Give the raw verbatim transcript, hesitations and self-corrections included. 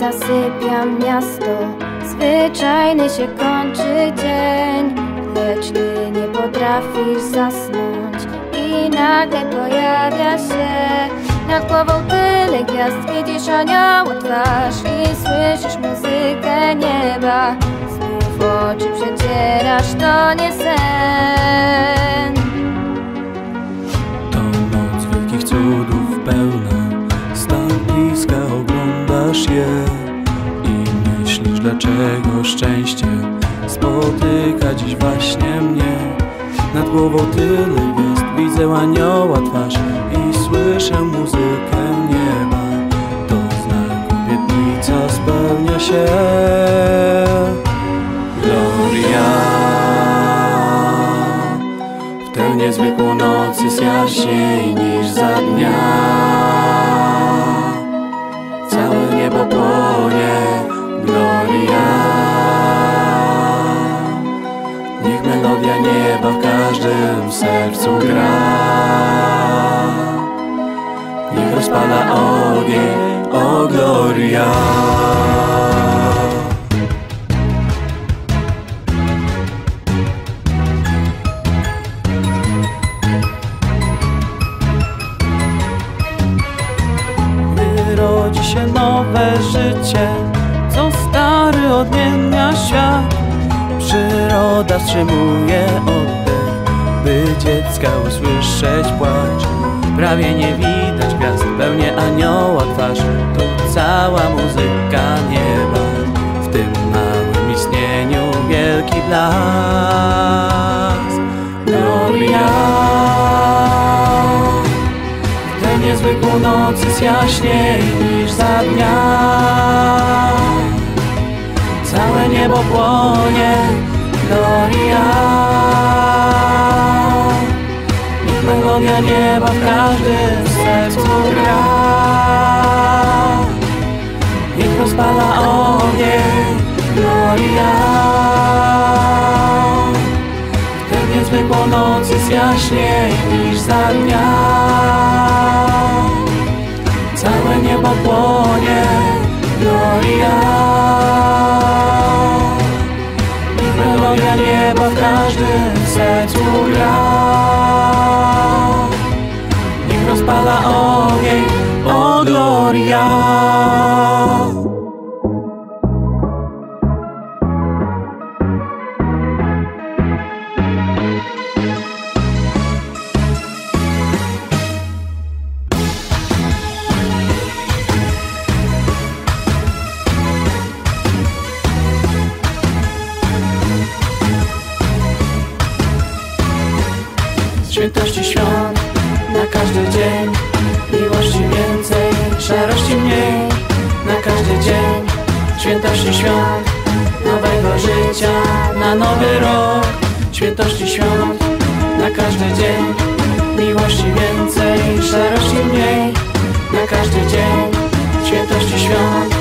zasypiam miasto, zwyczajny się kończy dzień, lecz ty nie potrafisz zasnąć i nagle pojawia się nad głową tyle gwiazd. Widzisz anioła twarz i słyszysz muzykę nieba. Znów oczy przecierasz, to nie sen. To noc wielkich cudów pełna, stąd bliska oglądasz je i myślisz, dlaczego szczęście spotyka dziś właśnie mnie. Nad głową tyle gwiazd, widzę anioła twarz i słyszę muzykę nieba. To znak obietnica spełnia się. Gloria. W tę niezwykłą noc jest jaśniej niż za dnia. Całe niebo płonie. Gloria. Niech melodia nieba w każdym sercu gra. Niech rozpala ogień, o Gloria. Gdy rodzi się nowe życie, co stary odmienia świat, przyroda wstrzymuje oddech, by dziecka usłyszeć płacz. Prawie nie widać gwiazd, pełnie anioła twarz. Tu cała muzyka nieba, w tym małym istnieniu wielki blask. Gloria. W tę niezwykłą noc jest jaśniej niż za dnia. Całe niebo płonie. Gloria. Niech melodia nieba w każdym sercu gra. Niech rozpala ogień. Gloria. W tę niezwykłą noc jest jaśniej niż za dnia. Całe niebo płonie. Gloria. Melodia nieba w każdym sercu gra. Niech rozpala ogień, o Gloria. Świętości świąt na każdy dzień, miłości więcej, szarości mniej. Na każdy dzień świętości świąt, nowego życia na nowy rok. Świętości świąt na każdy dzień, miłości więcej, szarości mniej. Na każdy dzień świętości świąt,